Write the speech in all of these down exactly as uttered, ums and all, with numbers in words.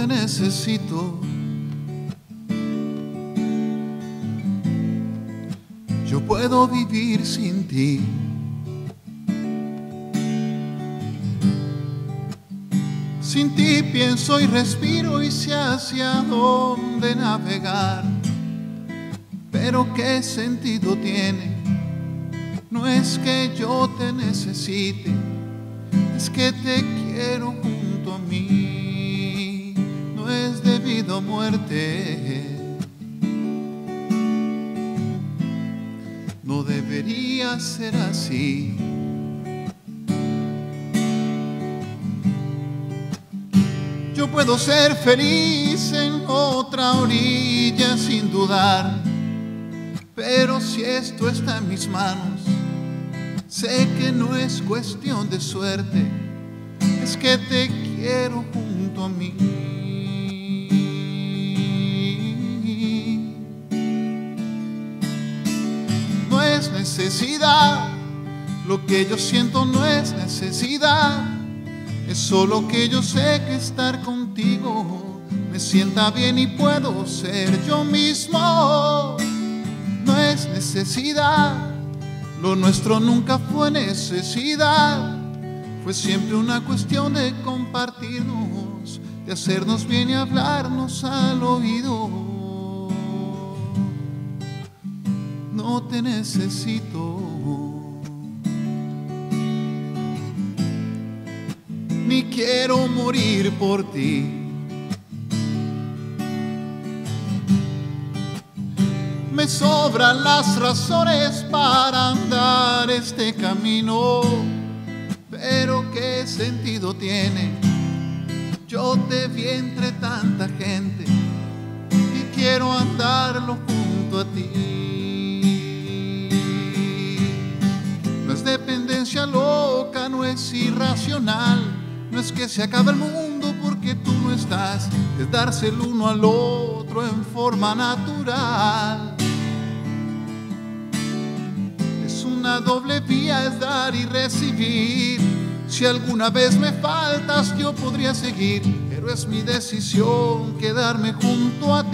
te necesito. Yo puedo vivir sin ti. Sin ti pienso y respiro y sé hacia dónde navegar. Pero ¿qué sentido tiene? No es que yo te necesite, es que te quiero junto a mí. No es debido a muerte. No debería ser así. Yo puedo ser feliz en otra orilla sin dudar, pero si esto está en mis manos, sé que no es cuestión de suerte, es que te quiero junto a mí. No es necesidad, lo que yo siento no es necesidad. Es solo que yo sé que estar contigo me sienta bien y puedo ser yo mismo. No es necesidad, lo nuestro nunca fue necesidad. Fue siempre una cuestión de compartirnos, de hacernos bien y hablarnos al oído. No te necesito, ni quiero morir por ti. Me sobran las razones para andar este camino, pero ¿qué sentido tiene? Yo te vi entre tanta gente y quiero andarlo junto a ti. No es dependencia loca, no es irracional. No es que se acabe el mundo porque tú no estás, es darse el uno al otro en forma natural. Es una doble vía, es dar y recibir. Si alguna vez me faltas yo podría seguir, pero es mi decisión quedarme junto a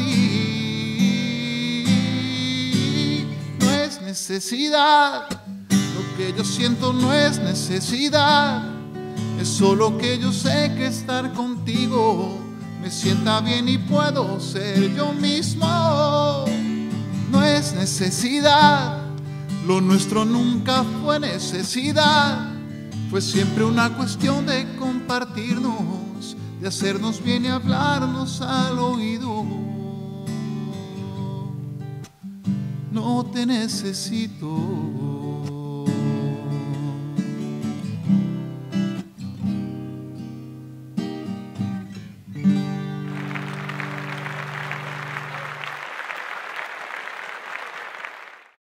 ti. No es necesidad, lo que yo siento no es necesidad. Es solo que yo sé que estar contigo me sienta bien y puedo ser yo mismo. No es necesidad, lo nuestro nunca fue necesidad. Fue siempre una cuestión de compartirnos, de hacernos bien y hablarnos al oído. No te necesito.